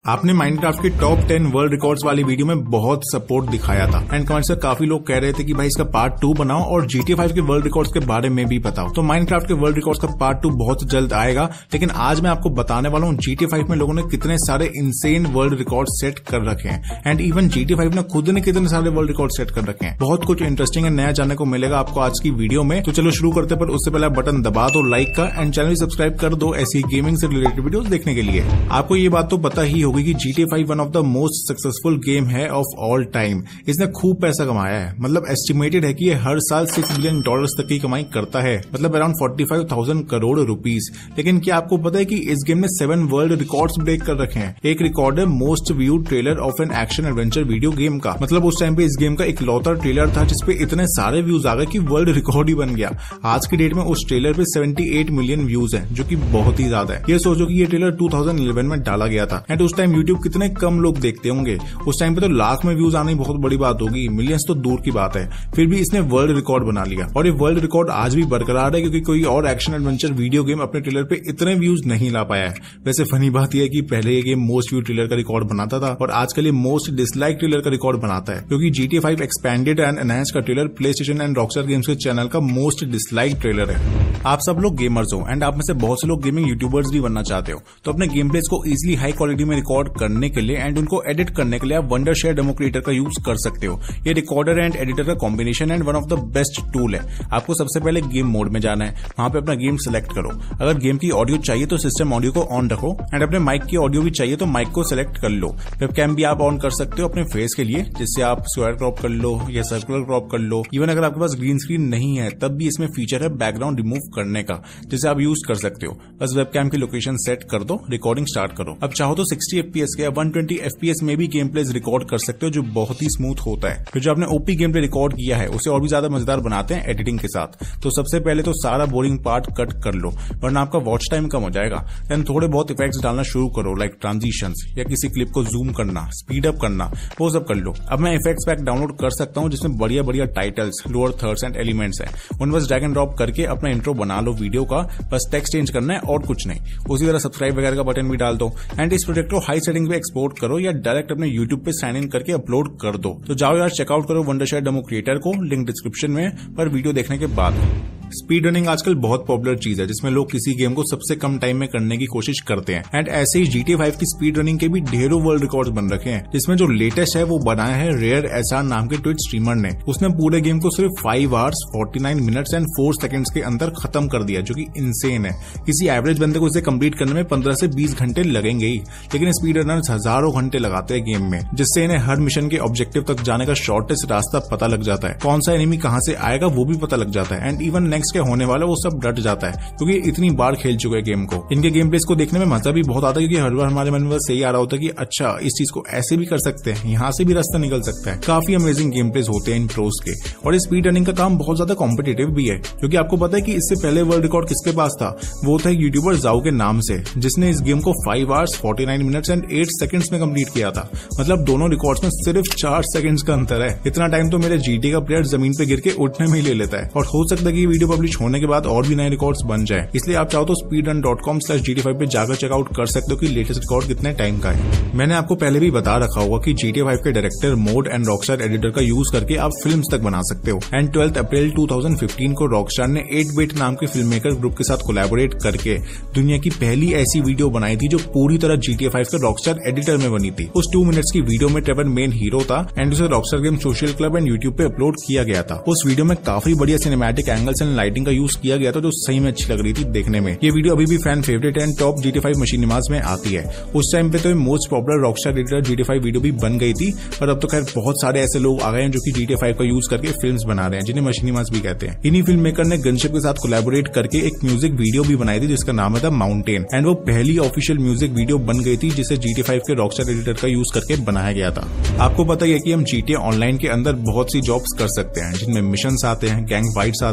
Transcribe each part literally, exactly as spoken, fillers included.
आपने माइनक्राफ्ट के top ten world records वाली वीडियो में बहुत सपोर्ट दिखाया था एंड कमेंट्स में काफी लोग कह रहे थे कि भाई इसका पार्ट टू बनाओ और जीटीए फाइव के वर्ल्ड रिकॉर्ड्स के बारे में भी बताओ। तो माइनक्राफ्ट के वर्ल्ड रिकॉर्ड्स का पार्ट टू बहुत जल्द आएगा, लेकिन आज मैं आपको बताने वाला हूँ जीटीए फाइव में लोगों ने कितने सारे इंसेन वर्ल्ड रिकॉर्ड सेट कर रखे हैं एंड इवन जीटीए फाइव ने खुद ने कितने सारे वर्ल्ड रिकॉर्ड सेट कर रखे हैं। बहुत कुछ इंटरेस्टिंग एंड नया जानने को मिलेगा आपको आज की वीडियो में। तो चलो शुरू करते, पर उससे पहले बटन दबा दो लाइक का एंड चैनल सब्सक्राइब कर दो ऐसी गेमिंग से रिलेटेड वीडियोस देखने के लिए। आपको ये बात तो पता ही होगी कि GTA five one of the most successful game है ऑफ ऑल टाइम। इसने खूब पैसा कमाया है, मतलब एस्टिमेटेड है कि ये हर साल सिक्स बिलियन डॉलर्स तक की कमाई करता है, मतलब around forty five thousand crore rupees. लेकिन क्या आपको पता है कि इस गेम ने सेवन वर्ल्ड रिकॉर्ड्स ब्रेक कर रखे हैं। एक रिकॉर्ड है most viewed trailer of an action adventure video game का, मतलब उस टाइम पे इस गेम का इकलौता ट्रेलर था जिसपे इतने सारे व्यूज आ गए कि वर्ल्ड रिकॉर्ड ही बन गया। आज की डेट में उस ट्रेलर पे सेवेंटी एट मिलियन व्यूज हैं, जो कि बहुत ही ज्यादा है। ये सोचो कि ये ट्रेलर टू थाउजेंड इलेवन में डाला गया था एंड उस टाइम यूट्यूब कितने कम लोग देखते होंगे। उस टाइम पे तो लाख में व्यूज आना बहुत बड़ी बात होगी, मिलियंस तो दूर की बात है। फिर भी इसने वर्ल्ड रिकॉर्ड बना लिया और ये वर्ल्ड रिकॉर्ड आज भी बरकरार है, क्योंकि कोई और एक्शन एडवेंचर वीडियो गेम अपने ट्रेलर पे इतने व्यूज नहीं ला पाया है। वैसे फनी बात यह है कि पहले ये गेम मोस्ट व्यू ट्रेलर का रिकॉर्ड बनाता था और आजकल ये मोस्ट डिसलाइक ट्रेलर का रिकॉर्ड बनाता है, क्योंकि GTA five expanded and enhance का trailer PlayStation and Rockstar Games के चैनल का मोस्ट डिसलाइक ट्रेलर है। आप सब लोग गेमर्स हो एंड आप में से बहुत से लोग गेमिंग यूट्यूबर्स भी बनना चाहते हो, तो अपने गेम प्लेस को इजिली हाई क्वालिटी में रिकॉर्ड करने के लिए एंड उनको एडिट करने के लिए आप वंडरशेयर डेमो क्रिएटर का यूज कर सकते हो। ये रिकॉर्डर एंड एडिटर का combination and one of the best tool है। आपको सबसे पहले गेम मोड में जाना है, वहां पे अपना गेम सिलेक्ट करो। अगर गेम की ऑडियो चाहिए तो सिस्टम ऑडियो को ऑन रखो एंड अपने माइक की ऑडियो भी चाहिए तो माइक को सिलेक्ट कर लो। वेबकैम भी आप ऑन कर सकते हो अपने फेस के लिए, जिससे आप स्क्वायर क्रॉप कर लो या सर्कुलर क्रॉप कर लो। इवन अगर आपके पास ग्रीन स्क्रीन नहीं है तब भी इसमें फीचर है बैकग्राउंड रिमूव करने का, जिसे आप यूज कर सकते हो। बस वेबकैम की लोकेशन सेट कर दो, रिकॉर्डिंग स्टार्ट करो। अब चाहो तो सिक्सटी एफपीएस के या वन ट्वेंटी एफपीएस में भी गेम प्लेस रिकॉर्ड कर सकते हो, जो बहुत ही स्मूथ होता है। फिर जो आपने ओपी गेम प्ले रिकॉर्ड किया है उसे और भी ज्यादा मजेदार बनाते हैं एडिटिंग के साथ। तो सबसे पहले तो सारा बोरिंग पार्ट कट कर लो, वरना आपका वॉच टाइम कम हो जाएगा। देन थोड़े बहुत इफेक्ट्स डालना शुरू करो, लाइक ट्रांजिशंस या किसी क्लिप को जूम करना, स्पीड अप करना, वो सब कर लो। अब मैं इफेक्ट्स पैक डाउनलोड कर सकता हूं जिसमें बढ़िया बढ़िया titles, lower thirds and elements हैं। उन बस ड्रैग एंड ड्रॉप करके अपना इंट्रो बना लो वीडियो का, बस टेक्स्ट चेंज करना है और कुछ नहीं। उसी तरह सब्सक्राइब वगैरह का बटन भी डाल दो एंड इस प्रोजेक्ट को हाई सेटिंग पे एक्सपोर्ट करो या डायरेक्ट अपने यूट्यूब पे साइन इन करके अपलोड कर दो। तो जाओ यार, चेकआउट करो वंडरशेयर डेमो क्रिएटर को, लिंक डिस्क्रिप्शन में, पर वीडियो देखने के बाद। स्पीड रनिंग आजकल बहुत पॉपुलर चीज है, जिसमें लोग किसी गेम को सबसे कम टाइम में करने की कोशिश करते हैं एंड ऐसे ही जीटीए फाइव की स्पीड रनिंग के भी ढेरों वर्ल्ड रिकॉर्ड्स बन रखे हैं, जिसमें जो लेटेस्ट है वो बनाया है रेयर एसआर नाम के ट्विच स्ट्रीमर ने। उसने पूरे गेम को सिर्फ five hours forty nine minutes and four seconds के अंदर खत्म कर दिया, जो कि इनसेन है। किसी एवरेज बंदे को इसे कंप्लीट करने में पंद्रह से बीस घंटे लगेंगे ही, लेकिन स्पीड रनर्स हजारों घंटे लगाते हैं गेम में, जिससे इन्हें हर मिशन के ऑब्जेक्टिव तक जाने का शॉर्टेस्ट रास्ता पता लग जाता है, कौन सा एनिमी कहां से आएगा वो भी पता लग जाता है एंड इवन नेक्स्ट क्या होने वाला वो सब डट जाता है, क्योंकि इतनी बार खेल चुके हैं गेम को। इनके गेम प्लेस को देखने में मजा भी बहुत आता है, क्योंकि हर बार हमारे मन में बस यही आ रहा होता है कि अच्छा इस चीज को ऐसे भी कर सकते हैं, यहाँ से भी रास्ता निकल सकता है। काफी अमेजिंग गेम प्लेस होते हैं इन प्रोस के, और इस स्पीड रनिंग का काम बहुत ज्यादा कॉम्पिटिटिव भी है, क्योंकि आपको पता है कि इससे पहले वर्ल्ड रिकॉर्ड किसके पास था? वो था यूट्यूबर जाओ के नाम से, जिसने इस गेम को five hours forty nine minutes and eight seconds में कंप्लीट किया था। मतलब दोनों रिकॉर्ड्स में सिर्फ चार सेकंड्स का अंतर है। इतना टाइम तो मेरे जीटी का प्लेयर जमीन पे गिर के उठने में ही ले लेता है, और हो सकता है कि वीडियो पब्लिश होने के बाद और भी नए रिकॉर्ड्स बन जाए। इसलिए आप चाहो तो speed run dot com slash GT five पे जाकर चेकआउट कर सकते हो कि लेटेस्ट रिकॉर्ड कितने टाइम का है। मैंने आपको पहले भी बता रखा होगा कि जीटीए फाइव के director mode and Rockstar editor का यूज करके आप फिल्म्स तक बना सकते हो and twelfth April two thousand fifteen को रॉकस्टार ने एट बिट नाम के फिल्म मेकर ग्रुप के साथ कोलैबोरेट करके दुनिया की पहली ऐसी वीडियो बनाई थी जो पूरी तरह जीटीए फाइव के रॉकस्टार एडिटर में बनी थी। उस टू मिनट्स की वीडियो में ट्रेवर मेन हीरो था एंड उसे Rockstar game social club and YouTube पे अपलोड किया गया था। उस वीडियो में काफी बढ़िया सिनेमैटिक एंगल्स एंड लाइटिंग का यूज किया गया था, जो सही में अच्छी लग रही थी देखने में। ये वीडियो अभी भी fan favourite and top GTA five machinimas में आती है। उस टाइम पे तो most popular Rockstar editor GTA five video भी बन गई थी, पर अब तो खैर बहुत सारे ऐसे लोग आ गए हैं जो कि जीटीए फाइव का यूज करके फिल्म्स बना रहे हैं, जिन्हें मशीनिमाज भी कहते हैं। इन्हीं फिल्म मेकर ने गनशिप के साथ कोलैबोरेट करके एक म्यूजिक वीडियो भी बनाई थी जिसका नाम है द माउंटेन, एंड वो पहली ऑफिशियल म्यूजिक वीडियो बन गई थी जिसे जीटीए फाइव के रॉकस्टार एडिटर का यूज करके बनाया गया था। आपको पता है कि हम जीटीए ऑनलाइन के अंदर बहुत सी जॉब्स कर सकते हैं, जिनमें मिशंस आते हैं, गैंग फाइट्स आती हैं, TD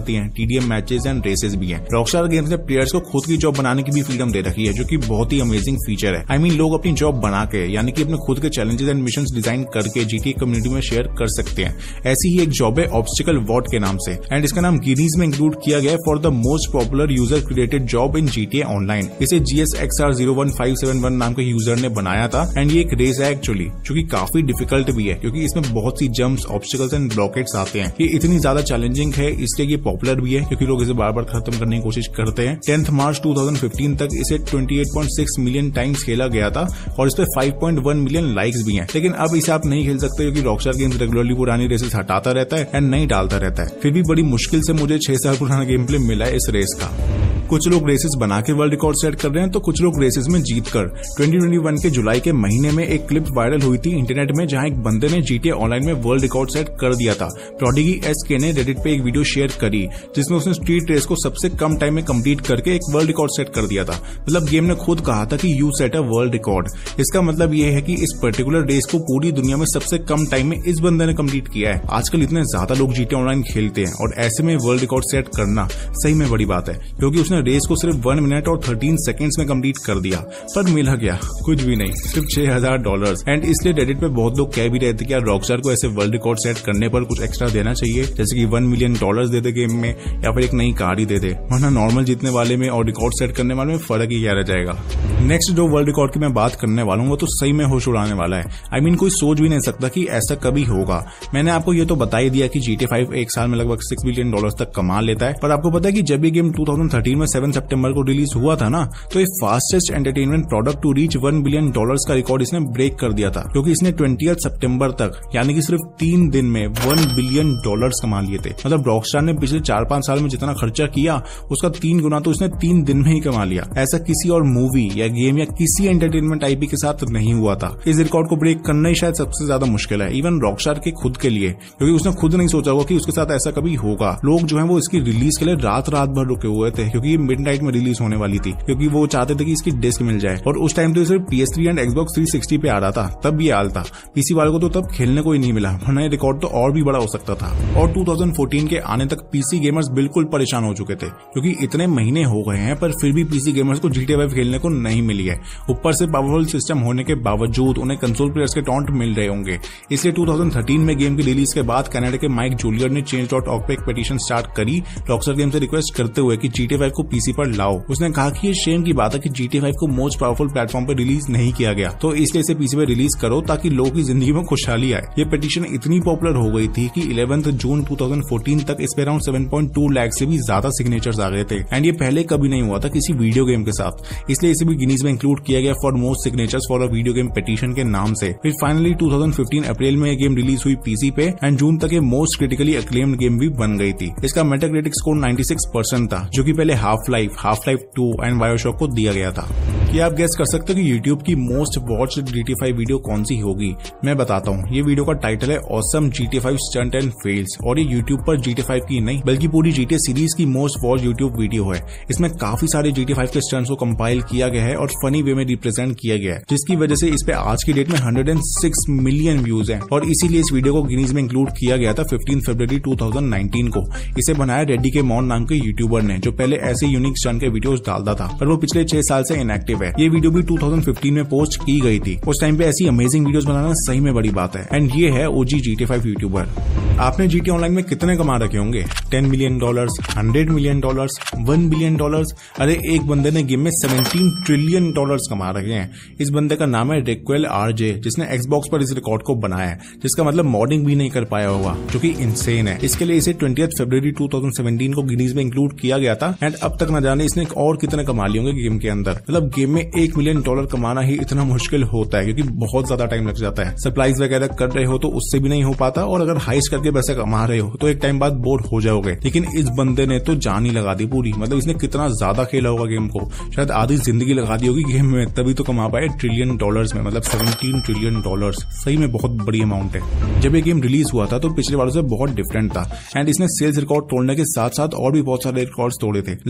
medium matches and races भी हैं। रॉकस्टार गेम्स ने प्लेयर्स को खुद की जॉब बनाने की भी फ्रीडम दे रखी है, जो कि बहुत ही अमेजिंग फीचर है। आई I मीन mean, लोग अपनी जॉब बना के यानी कि अपने खुद के चैलेंजेस एंड मिशंस डिजाइन करके जीटीए कम्युनिटी में शेयर कर सकते हैं। ऐसी ही एक जॉब है ऑब्स्टिकल वॉट के नाम से, एंड इसका नाम गिनीज में इंक्लूड किया गया for the most popular user created job in GTA online. इसे G S X R zero one five seven one नाम के यूजर ने बनाया था, एंड ये एक रेस है एक्चुअली, जो कि काफी डिफिकल्ट भी है क्योंकि इसमें बहुत सी जंप्स, ऑब्स्टिकल्स एंड ब्लॉकेट्स आते हैं। ये इतनी ज्यादा चैलेंजिंग है, इसलिए ये पॉपुलर भी है क्योंकि लोग इसे बार बार खत्म करने की कोशिश करते हैं। Tenth March two thousand fifteen तक इसे अट्ठाईस पॉइंट छह मिलियन टाइम्स खेला गया था और इस पे five point one million likes भी हैं। लेकिन अब इसे आप नहीं खेल सकते क्योंकि रॉकस्टार गेम्स रेगुलरली पुरानी रेसेस हटाता रहता है एंड नहीं डालता रहता है। फिर भी बड़ी मुश्किल से मुझे छह साल पुराना गेम प्ले मिला है इस रेस का। कुछ लोग रेसेस बना के वर्ल्ड रिकॉर्ड सेट कर रहे हैं तो कुछ लोग रेसेस में जीतकर। ट्वेंटी ट्वेंटी वन के जुलाई के महीने में एक क्लिप वायरल हुई थी इंटरनेट में, जहां एक बंदे ने जीटीए ऑनलाइन में वर्ल्ड रिकॉर्ड सेट कर दिया था। प्रोडिगी एसके ने रेडिट पे एक वीडियो शेयर करी जिसमें उसने स्ट्रीट रेस को सबसे कम टाइम में कंप्लीट करके एक वर्ल्ड रिकॉर्ड सेट कर दिया था। मतलब गेम ने खुद कहा था कि you set a world record. इसका मतलब ये है कि इस पर्टिकुलर रेस को पूरी दुनिया में सबसे कम टाइम में इस बंदे ने कंप्लीट किया है। आजकल इतने ज्यादा लोग जीटीए ऑनलाइन खेलते हैं और ऐसे में वर्ल्ड रिकॉर्ड सेट करना सही में बड़ी बात है, क्योंकि उसने रेस को सिर्फ वन मिनट और थर्टीन सेकंड्स में कंप्लीट कर दिया। पर मिला क्या? कुछ भी नहीं, सिर्फ छह हजार डॉलर। एंड इसलिए रेडिट पे बहुत लोग कह भी रहे थे कि यार रॉकस्टार को ऐसे वर्ल्ड रिकॉर्ड सेट करने पर कुछ एक्स्ट्रा देना चाहिए, जैसे कि वन मिलियन डॉलर दे दे गेम में या फिर एक नई कार ही दे दे, वरना नॉर्मल जीतने वाले में और रिकॉर्ड सेट करने वाले में फर्क ही क्या रह जाएगा। नेक्स्ट जो वर्ल्ड रिकॉर्ड की मैं बात करने वाला हूँ वो तो सही में होश उड़ाने वाला है। आई I मीन mean, कोई सोच भी नहीं सकता कि ऐसा कभी होगा। मैंने आपको ये तो बता ही दिया कि जीटीए फाइव एक साल में लगभग सिक्स बिलियन डॉलर तक कमा लेता है, पर आपको पता है कि जब ये गेम टू थाउजेंड थर्टीन में सेवन सितंबर को रिलीज हुआ था ना, तो एक fastest entertainment product to reach one billion dollars का रिकॉर्ड इसने ब्रेक कर दिया था, क्योंकि इसने ट्वेंटियथ सितंबर तक यानी कि सिर्फ तीन दिन में वन बिलियन डॉलर्स कमा लिए थे। मतलब रॉकस्टार ने पिछले चार पांच साल में जितना खर्चा किया उसका तीन गुना तो इसने तीन दिन में ही कमा लिया। ऐसा किसी और मूवी या गेम या किसी एंटरटेनमेंट आईपी के साथ नहीं हुआ था। इस रिकॉर्ड को ब्रेक करना ही शायद सबसे ज्यादा मुश्किल है, इवन रॉकस्टार के खुद के लिए, क्योंकि उसने खुद नहीं सोचा होगा कि उसके साथ ऐसा कभी होगा। लोग जो है वो इसकी रिलीज के लिए रात रात भर रुके हुए थे, क्योंकि ये मिडनाइट में रिलीज होने वाली थी, क्योंकि वो चाहते थे कि इसकी डिस्क मिल जाए। और उस टाइम तो सिर्फ P S three and Xbox three sixty पे आ रहा था, तब ये हाल था। पीसी वाले को तो तब खेलने को ही नहीं मिला, वरना ये रिकॉर्ड तो और भी बड़ा हो सकता था। और टू थाउजेंड फोर्टीन के आने तक पीसी गेमर्स बिल्कुल परेशान हो चुके थे, क्योंकि इतने महीने हो गए हैं पर फिर भी पीसी गेमर्स को जीटीए फाइव खेलने को नहीं मिली है। ऊपर से पावरफुल सिस्टम होने के बावजूद उन्हें कंसोल प्लेयर्स के टॉन्ट मिल रहे होंगे। इसलिए टू थाउजेंड थर्टीन में गेम की रिलीज के बाद कनाडा के माइक जूलियर ने चेंज डॉट ऑर्ग पे एक पिटीशन स्टार्ट करी रॉकस्टार गेम से रिक्वेस्ट करते हुए कि जीटीए फाइव को पीसी पर लाओ। उसने कहा कि ये शेम की बात है कि जीटीए फाइव को मोस्ट पावरफुल प्लेटफॉर्म पर रिलीज नहीं किया गया, तो इसलिए इसे पीसी पर रिलीज करो ताकि लोगों की जिंदगी में खुशहाली आए। ये पिटीशन इतनी पॉपुलर हो गई थी कि eleventh June two thousand fourteen तक इस पे around seven point two lakh से भी ज्यादा सिग्नेचर्स आ गए थे। एंड ये पहले कभी नहीं हुआ था किसी वीडियो गेम के साथ, इसलिए इसे भी गिनीज में इंक्लूड किया गया for most signatures for a video game petition के नाम से। फिर finally two thousand fifteen April में ये गेम रिलीज हुई पीसी पे एंड जून तक ये मोस्ट क्रिटिकली अक्लेम्ड गेम भी बन गई थी। इसका Metacritic score ninety six percent था, जो कि पहले Half Life, Half Life two and BioShock को दिया गया था। क्या आप गेस कर सकते हो कि यूट्यूब की most watched GTA five video कौन सी होगी? मैं बताता हूँ। ये वीडियो का टाइटल है awesome GTA five stunt and fails, और ये यूट्यूब पर जीटीए फाइव की नहीं बल्कि पूरी जीटीए सीरीज की मोस्ट वॉच यूट्यूब वीडियो है। इसमें काफी सारे जीटीए फाइव के स्टंट्स को कंपाइल किया गया है और फनी वे में रिप्रेजेंट किया गया है, जिसकी वजह से इस पे आज की डेट में one o six million views हैं। और इसीलिए इस वीडियो को गिनीज में इंक्लूड किया गया था फिफ्टीन फरवरी टू थाउजेंड नाइनटीन को। इसे बनाया रेडी के मॉन नाम के यूट्यूबर ने, जो पहले ऐसे यूनिक स्टंट के वीडियोस डालता था, पर वो पिछले छह साल से इनएक्टिव है। ये वीडियो भी टू थाउजेंड फिफ्टीन में पोस्ट की गई थी। उस टाइम पे ऐसी अमेजिंग वीडियोस बनाना सही में बड़ी बात है। एंड ये है ओजी जीटीए फाइव यूट्यूबर। आपने जीटीए ऑनलाइन में कितने कमा रखे होंगे? Ten million dollars, hundred million dollars, one billion dollars? अरे एक बंदे ने गेम में सेवनटीन ट्रिलियन डॉलर्स कमा रखे हैं। इस बंदे का नाम है रिक्वेल आरजे, जिसने एक्सबॉक्स पर इस रिकॉर्ड को बनाया है, जिसका मतलब मॉडिंग भी नहीं कर पाया होगा, जो कि इंसेन है। इसके लिए इसे ट्वेंटियथ फरवरी टू थाउजेंड सेवनटीन को गिनीज में इंक्लूड किया गया था। एंड अब तक न जाने इसने और कितने कमा लिए होंगे गेम के अंदर। मतलब गेम में एक मिलियन डॉलर कमाना ही इतना मुश्किल होता है, क्योंकि बहुत ज्यादा टाइम लग जाता है। सप्लाईज वगैरह कर रहे हो तो उससे भी नहीं हो पाता, और अगर हाइस्ट करके पैसे कमा रहे हो तो एक टाइम बाद बोर हो जाओगे। लेकिन इस बंदे ने तो जान ही लगा दी पूरी। मतलब इसने कितना ज्यादा खेला होगा गेम को, शायद आधी जिंदगी लगा दी होगी गेम में, तभी तो कमा पाए ट्रिलियन डॉलर्स में। मतलब सेवनटीन ट्रिलियन डॉलर्स सही में बहुत बड़ी अमाउंट है। जब ये गेम रिलीज हुआ था तो पिछले वालों से बहुत डिफरेंट था, एंड इसने सेल्स रिकॉर्ड तोड़ने के साथ साथ और भी बहुत सारे रिकॉर्ड्स तोड़े थे।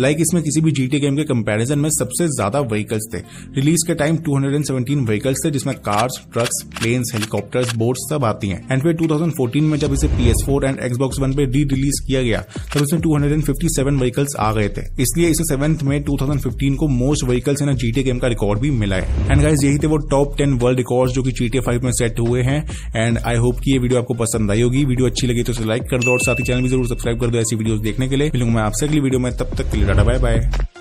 लाइक like इसमें किसी भी जीटीए गेम के कंपैरिजन में सबसे ज्यादा व्हीकल्स थे। रिलीज के टाइम दो सौ सत्रह व्हीकल्स थे, जिसमें cars, trucks, planes, helicopters, boats सब आती हैं। एंड फिर दो हज़ार चौदह में जब इसे P S four and Xbox one पे री रिलीज किया गया तब इसमें दो सौ सत्तावन व्हीकल्स आ गए थे। इसलिए इसे सेवेंथ में दो हज़ार पंद्रह को most vehicles in GTA game का रिकॉर्ड भी मिला है। एंड गाइस यही थे वो टॉप टेन वर्ल्ड रिकॉर्ड्स जो कि जीटीए फाइव में सेट हुए हैं। एंड आई होप कि ये वीडियो आपको पसंद आई होगी। वीडियो अच्छी लगी तो इसे लाइक कर दो और साथ ही चैनल भी जरूर सब्सक्राइब कर दो ऐसी वीडियोस देखने के लिए। मिलूंगा मैं आपसे अगली वीडियो में, तब तक के लिए टाटा बाय बाय।